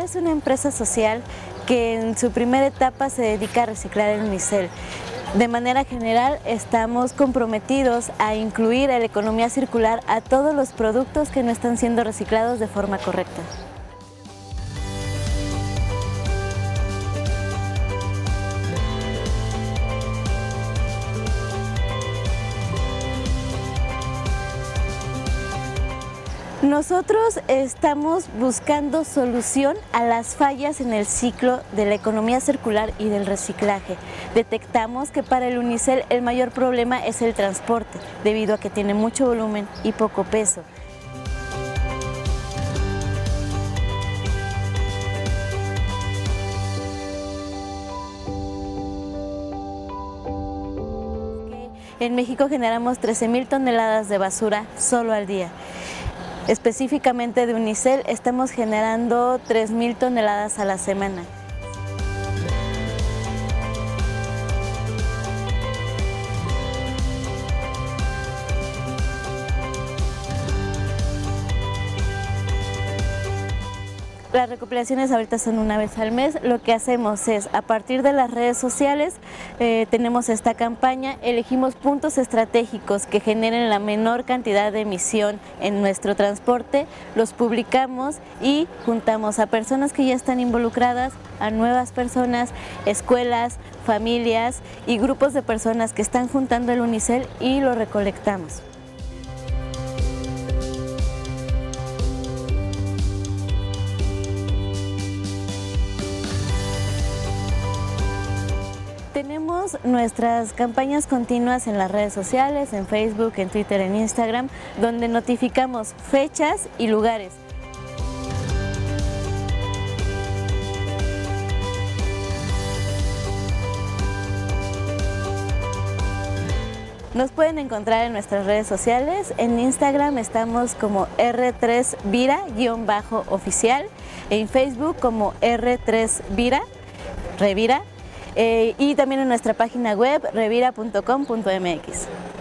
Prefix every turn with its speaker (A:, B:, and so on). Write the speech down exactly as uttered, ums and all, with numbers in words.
A: es una empresa social que en su primera etapa se dedica a reciclar el unicel. De manera general, estamos comprometidos a incluir en la economía circular a todos los productos que no están siendo reciclados de forma correcta. Nosotros estamos buscando solución a las fallas en el ciclo de la economía circular y del reciclaje. Detectamos que para el unicel el mayor problema es el transporte, debido a que tiene mucho volumen y poco peso. En México generamos trece mil toneladas de basura solo al día. Específicamente de unicel estamos generando tres mil toneladas a la semana. Las recopilaciones ahorita son una vez al mes. Lo que hacemos es, a partir de las redes sociales, eh, tenemos esta campaña, elegimos puntos estratégicos que generen la menor cantidad de emisión en nuestro transporte, los publicamos y juntamos a personas que ya están involucradas, a nuevas personas, escuelas, familias y grupos de personas que están juntando el unicel y lo recolectamos. Tenemos nuestras campañas continuas en las redes sociales, en Facebook, en Twitter, en Instagram, donde notificamos fechas y lugares. Nos pueden encontrar en nuestras redes sociales. En Instagram estamos como erre tres vira-oficial, en Facebook como erre tres vira, Revira. Eh, y también en nuestra página web revira punto com punto eme equis.